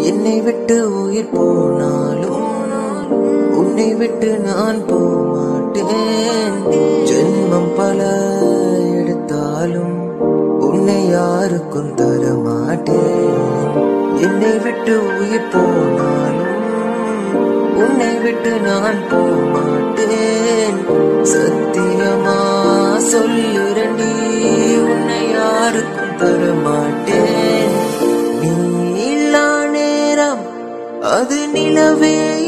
என்னை விட்டு உயிர் போனாலும் உன்னை விட்டு நான் போமாட்டேன். ஜென்மம் பல எடுத்தாலும் உன்னை யாருக்கும் தர மாட்டேன். என்னை விட்டு உயிர் போனாலும் உன்னை விட்டு நான் போமாட்டேன். சத்தியமா சொல்லுறண்டி, உன்னை யாருக்கும் தர மாட்டேன். நீ இல்லா நேரம் அது நிலவே